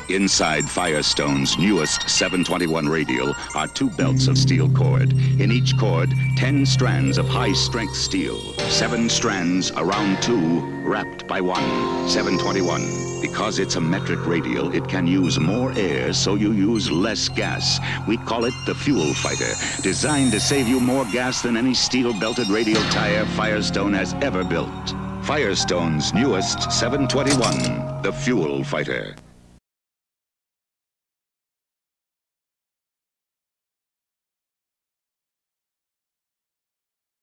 Inside Firestone's newest 721 radial are 2 belts of steel cord. In each cord, 10 strands of high-strength steel. 7 strands around 2, wrapped by 1. 721. Because it's a metric radial, it can use more air, so you use less gas. We call it the Fuel Fighter, designed to save you more gas than any steel-belted radial tire Firestone has ever built. Firestone's newest 721, the Fuel Fighter.